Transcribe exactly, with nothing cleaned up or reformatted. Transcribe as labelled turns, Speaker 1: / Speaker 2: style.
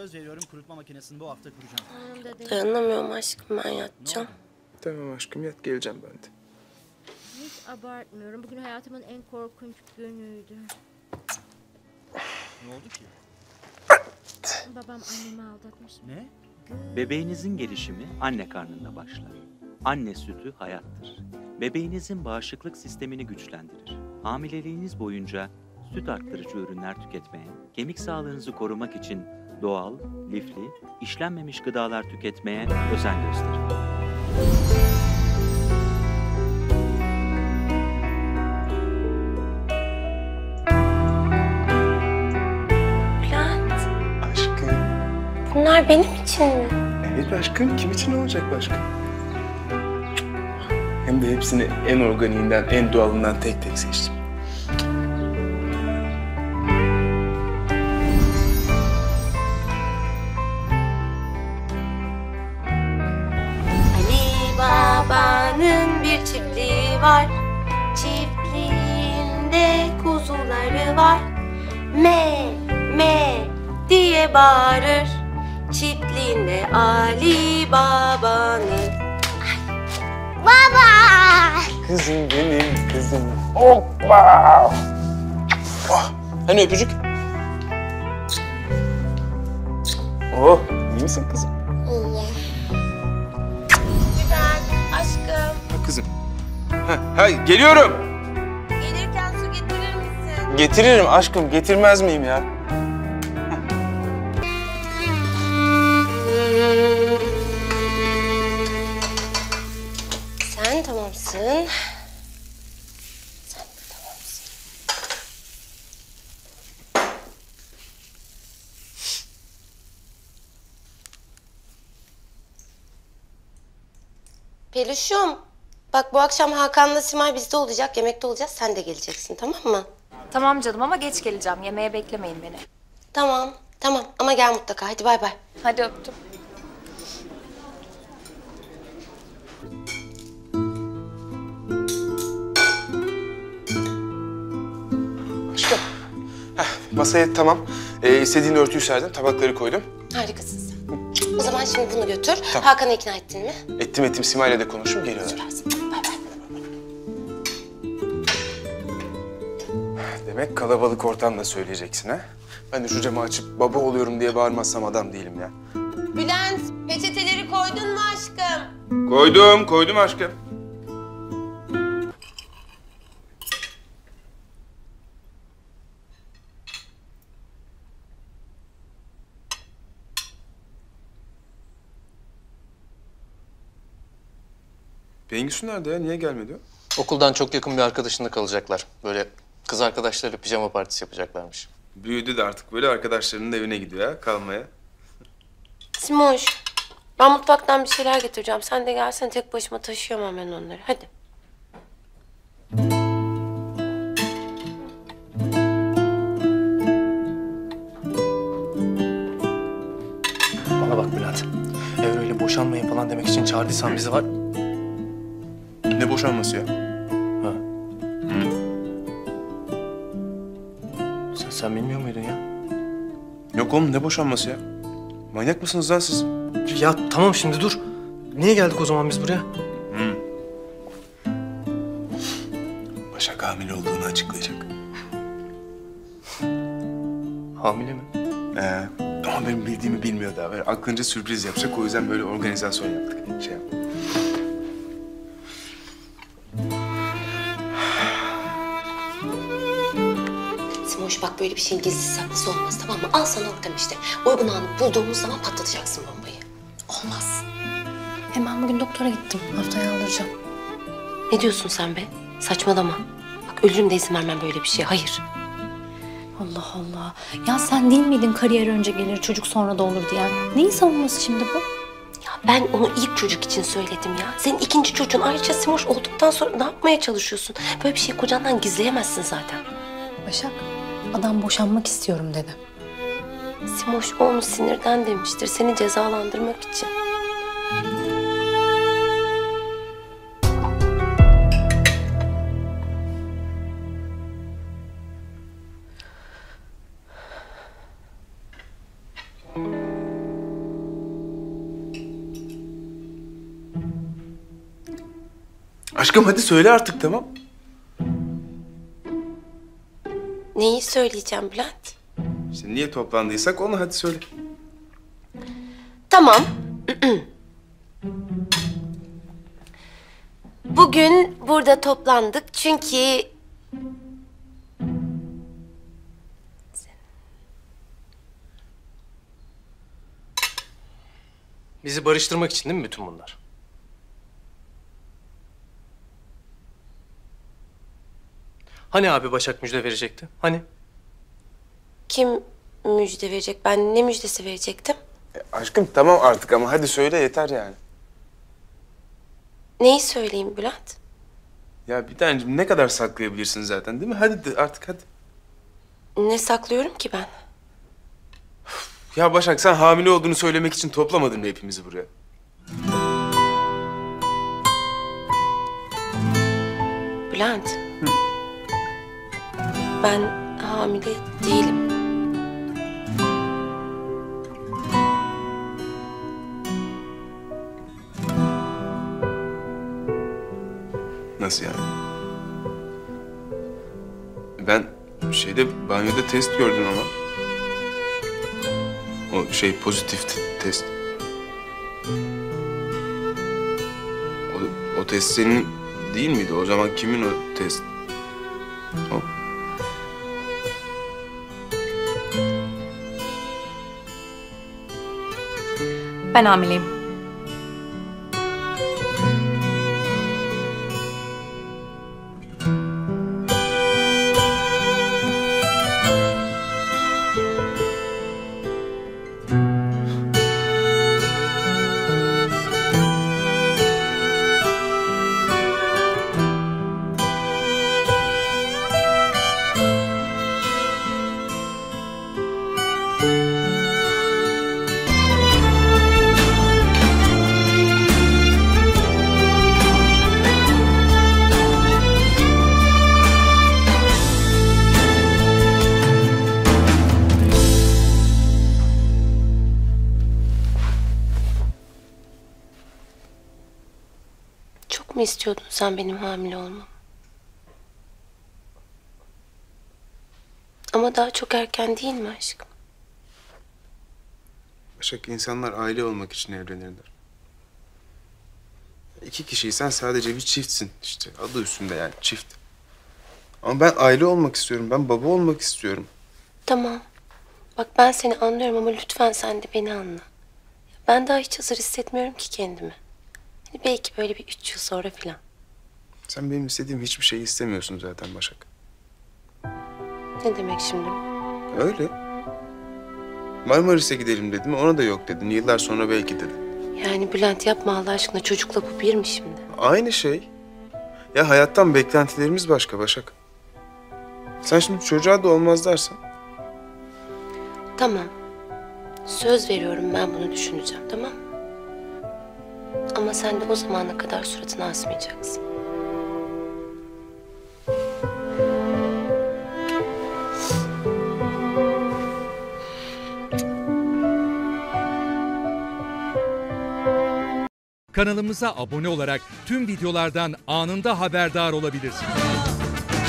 Speaker 1: Söz veriyorum kurutma makinesini bu hafta kuracağım.
Speaker 2: Dayanamıyorum aşkım, ben yatacağım.
Speaker 3: Tamam aşkım, yat, geleceğim ben de.
Speaker 4: Hiç abartmıyorum. Bugün hayatımın en korkunç günüydü.
Speaker 1: Ne oldu ki?
Speaker 4: Babam annemi aldatmış.
Speaker 1: Ne?
Speaker 5: Bebeğinizin gelişimi anne karnında başlar. Anne sütü hayattır. Bebeğinizin bağışıklık sistemini güçlendirir. Hamileliğiniz boyunca süt arttırıcı ürünler tüketmeye, kemik sağlığınızı korumak için doğal, lifli, işlenmemiş gıdalar tüketmeye özen gösterin.
Speaker 2: Bunlar benim için mi?
Speaker 3: Evet aşkım, kim için olacak başka? Hem de hepsini en organiğinden, en doğalından tek tek seçtim.
Speaker 2: Ali Baba'nın bir çiftliği var. Çiftliğinde kuzuları var. Me, me diye bağırır. Çiftliğinde Ali Baba'nın. Baba!
Speaker 3: Kızım benim, kızım. Hoppa! Oh, hani öpücük? Oh, iyi misin kızım?
Speaker 2: İyi. Güzel, aşkım.
Speaker 3: Ha, kızım. Ha, ha, geliyorum.
Speaker 2: Gelirken su getirir misin?
Speaker 3: Getiririm aşkım, getirmez miyim ya?
Speaker 2: Sen tamamsın. Sen de tamamsın. Peluşum, bak bu akşam Hakan'la Simay bizde olacak, yemekte olacağız. Sen de geleceksin, tamam mı?
Speaker 6: Tamam canım ama geç geleceğim. Yemeğe beklemeyin beni.
Speaker 2: Tamam, tamam ama gel mutlaka. Hadi bay bay.
Speaker 6: Hadi öptüm.
Speaker 3: Aşkım. Heh, masaya tamam. Ee, istediğin örtüyü serdim, tabakları koydum.
Speaker 2: Harikasın sen. O zaman şimdi bunu götür.
Speaker 3: Tamam.
Speaker 2: Hakan'ı ikna ettin mi?
Speaker 3: Ettim ettim, Simay'la da konuştum, geliyorlar.
Speaker 2: Süpersin. Bay bay.
Speaker 3: Demek kalabalık ortamda söyleyeceksin ha? Ben de şu camı açıp baba oluyorum diye bağırmazsam adam değilim ya.
Speaker 2: Bülent, peçeteleri koydun mu aşkım?
Speaker 3: Koydum, koydum aşkım. Bengüsü nerede ya? Niye gelmedi o?
Speaker 7: Okuldan çok yakın bir arkadaşında kalacaklar. Böyle kız arkadaşlarıyla pijama partisi yapacaklarmış.
Speaker 3: Büyüdü de artık böyle arkadaşlarının evine gidiyor ha, kalmaya.
Speaker 2: Simoş, ben mutfaktan bir şeyler getireceğim. Sen de gelsen, tek başıma taşıyamam ben onları. Hadi.
Speaker 7: Bana bak Bülent. Eğer öyle boşanmayın falan demek için çağırdıysan bizi var...
Speaker 3: Ne boşanması ya?
Speaker 7: Ha. Sen, sen bilmiyor muydun ya?
Speaker 3: Yok oğlum, ne boşanması ya? Manyak mısınız lan siz?
Speaker 7: Ya tamam şimdi dur. Niye geldik o zaman biz buraya?
Speaker 3: Başak hamile olduğunu açıklayacak.
Speaker 7: Hamile mi?
Speaker 3: Ee, ama benim bildiğimi bilmiyor daha. Böyle aklınca sürpriz yapacak, o yüzden böyle organizasyon yaptık. Şey yaptık.
Speaker 2: Simoş bak, böyle bir şeyin gizlisi saklısı olmaz, tamam mı? Al sana ortam işte. Uygun anı bulduğumuz zaman patlatacaksın bombayı.
Speaker 6: Olmaz. Hemen bugün doktora gittim. Haftaya aldıracağım.
Speaker 2: Ne diyorsun sen be? Saçmalama. Bak ölürüm de izin vermem böyle bir şeye. Hayır.
Speaker 6: Allah Allah. Ya sen değil miydin kariyer önce gelir, çocuk sonra da olur diyen? Neyin savunması şimdi bu?
Speaker 2: Ya ben onu ilk çocuk için söyledim ya. Senin ikinci çocuğun, ayrıca Simoş olduktan sonra ne yapmaya çalışıyorsun? Böyle bir şeyi kocandan gizleyemezsin zaten.
Speaker 6: Başak, adam boşanmak istiyorum dedi.
Speaker 2: Simoş o onu sinirden demiştir. Seni cezalandırmak için.
Speaker 3: Aşkım hadi söyle artık, tamam.
Speaker 2: Neyi söyleyeceğim Bülent?
Speaker 3: İşte niye toplandıysak onu hadi söyle.
Speaker 2: Tamam. Bugün burada toplandık çünkü...
Speaker 7: Bizi barıştırmak için değil mi bütün bunlar? Hani abi Başak müjde verecekti? Hani?
Speaker 2: Kim müjde verecek? Ben ne müjdesi verecektim?
Speaker 3: E, aşkım tamam artık ama hadi söyle, yeter yani.
Speaker 2: Neyi söyleyeyim Bülent?
Speaker 3: Ya bir tanecim ne kadar saklayabilirsin zaten değil mi? Hadi de artık hadi.
Speaker 2: Ne saklıyorum ki ben?
Speaker 3: Ya Başak, sen hamile olduğunu söylemek için toplamadın mı hepimizi buraya?
Speaker 2: Bülent. Hı. Ben hamile değilim.
Speaker 3: Nasıl yani? Ben şeyde banyoda test gördüm ama. O şey pozitif t- test. O, o test senin değil miydi? O zaman kimin o test? O.
Speaker 6: Ben hamileyim.
Speaker 2: Çok mu istiyordun sen benim hamile olmamı? Ama daha çok erken değil mi aşkım?
Speaker 3: Başak, insanlar aile olmak için evlenirler. İki kişiysen sadece bir çiftsin işte. Adı üstünde yani, çift. Ama ben aile olmak istiyorum. Ben baba olmak istiyorum.
Speaker 2: Tamam. Bak ben seni anlıyorum ama lütfen sen de beni anla. Ben daha hiç hazır hissetmiyorum ki kendimi. Hani belki böyle bir üç yıl sonra falan.
Speaker 3: Sen benim istediğim hiçbir şeyi istemiyorsun zaten Başak.
Speaker 2: Ne demek şimdi?
Speaker 3: Öyle. Marmaris'e gidelim dedim. Ona da yok dedin. Yıllar sonra belki dedin.
Speaker 2: Yani Bülent yapma Allah aşkına. Çocukla bu bir mi şimdi?
Speaker 3: Aynı şey. Ya hayattan beklentilerimiz başka Başak. Sen şimdi çocuğa da olmaz dersen.
Speaker 2: Tamam. Söz veriyorum ben bunu düşüneceğim, tamam mı? Ama sen de o zamana kadar suratını asmayacaksın.
Speaker 8: Kanalımıza abone olarak tüm videolardan anında haberdar olabilirsiniz.